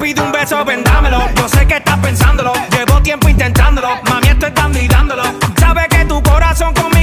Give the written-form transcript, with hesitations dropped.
pide un beso, vendámelo. Yo sé que estás pensándolo, llevo tiempo intentándolo. Mami, estoy dando y dándolo. Sabes que tu corazón conmigo